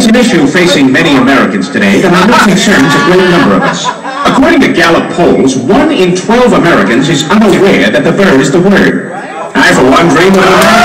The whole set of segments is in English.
There's an issue facing many Americans today that I know concerns a great number of us. According to Gallup polls, 1 in 12 Americans is unaware that the bird is the word. I, for one, dream of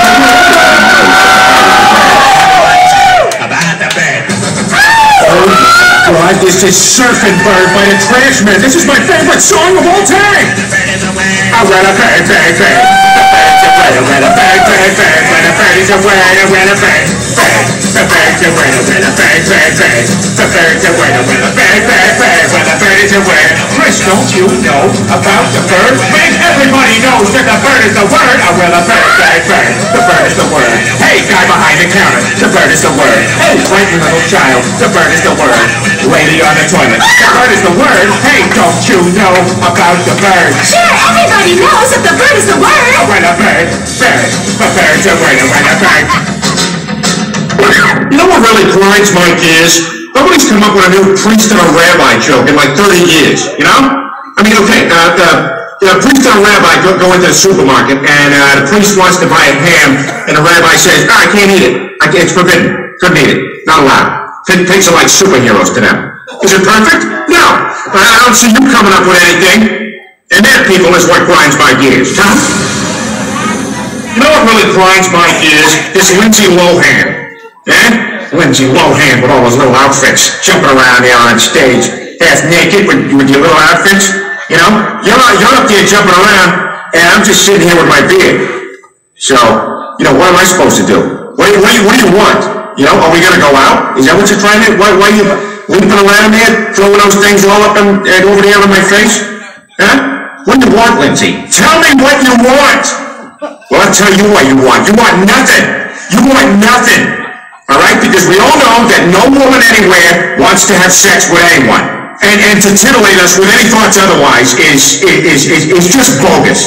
about the bird. Oh, God, this is Surfing Bird by the Trashmen. This is my favorite song of all time. I read a bird, bird, bird. The bird's a bird, bird, bird, bird. The bird is a word, I read a bird, bird. The bird's a word, I read a bird, bird, bird. The bird's a word, I read a bird, bird, bird. When the bird is a word. Chris, don't you know about the bird? Man, everybody knows that the bird is the word. I read a bird, bird, bird. The bird is the word. Hey, guy behind the counter. The bird is the word. Hey, frightened little child. The bird is the word. Lady on the toilet. The bird is the word. Hey, don't you know about the bird? Sure, everybody knows that the bird is the word. I read a bird, bird. The bird's a word. I read a bird. You know what really grinds my gears? Nobody's come up with a new priest and a rabbi joke in like 30 years, you know? I mean, okay, the priest and a rabbi go into the supermarket, and the priest wants to buy a ham, and the rabbi says, I can't eat it. It's forbidden. Couldn't eat it. Not allowed. Pigs are like superheroes to them. Is it perfect? No. I don't see you coming up with anything. And that, people, is what grinds my gears. Huh? You know what really grinds my gears? This Lindsay Lohan. Eh? Lindsay Lohan with all those little outfits, jumping around there on stage, half naked with your little outfits. You know, you're up there jumping around, and I'm just sitting here with my beard. So, you know, what am I supposed to do? What do you want? You know, are we gonna go out? Is that what you're trying to? Why are you leaping around there, throwing those things all up and over there on my face? Huh? What do you want, Lindsay? Tell me what you want. Well, I'll tell you what you want. You want nothing. You want nothing. All right? Because we all know that no woman anywhere wants to have sex with anyone. And to titillate us with any thoughts otherwise is just bogus.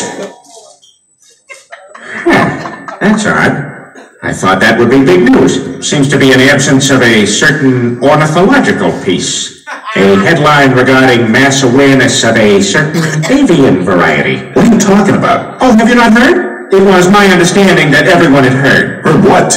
That's odd. I thought that would be big news. Seems to be an absence of a certain ornithological piece. A headline regarding mass awareness of a certain avian variety. What are you talking about? Oh, have you not heard? It was my understanding that everyone had heard. Heard what?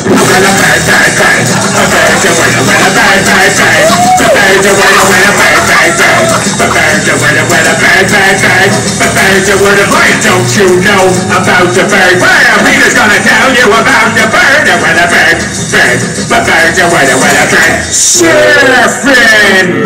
Don't you know about the bird? Well, Peter's gonna tell you about the bird. The bird, bird, the bird, the bird, surfing.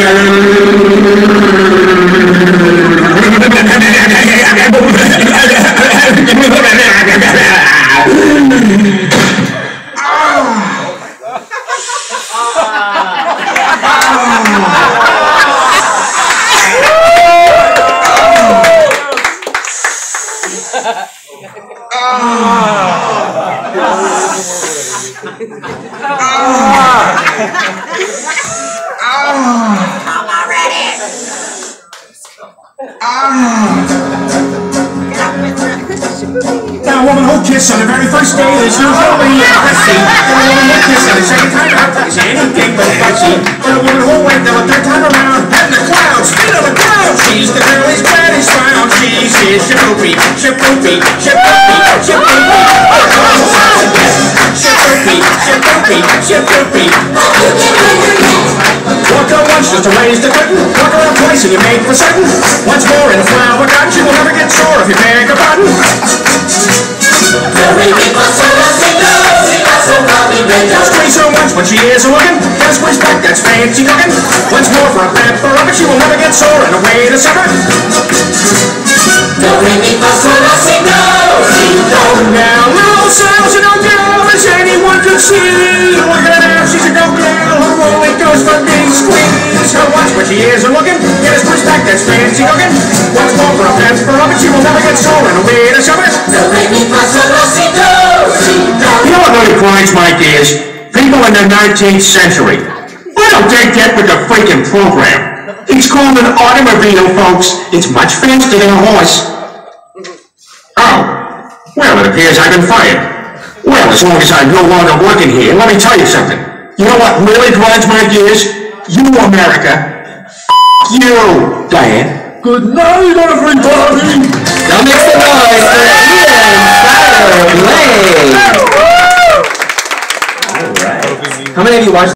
Now, a woman who kisses on the very first day is usually fussy. And a woman who kisses on the second time out is anything but fussy. And a woman who went there a third time around, head in the clouds, feet on the ground. She's the girl his daddy's found. She's his shaboopy, shaboopy, shaboopy, shaboopy. Shaboopy, shaboopy, shaboopy. Walk her once just to raise the curtain. Walk her twice and you make for certain. Once more in the flower garden, she will never get sore if you beg her pardon. Squeeze her once when she is a woman. Just respect, that's fancy cooking. Once more for a pepper up, she will never get sore and away to supper. Now, little sounds and no girl as anyone can see. Look at her, she's a go girl who only goes for being squeezed. Her once when she is a looking. Just respect, that's fancy cooking. Once more for a pepper up, she will never get sore and away to supper. You know what really grinds my gears? People in the 19th century. Why don't they get with the freaking program? It's called an automobile, folks. It's much faster than a horse. Oh. Well, it appears I've been fired. Well, as long as I'm no longer working here, let me tell you something. You know what really grinds my gears? You, America. You, Diane. Good night, everybody! Don't make some noise for Syder-Blake! All right. How many of you watched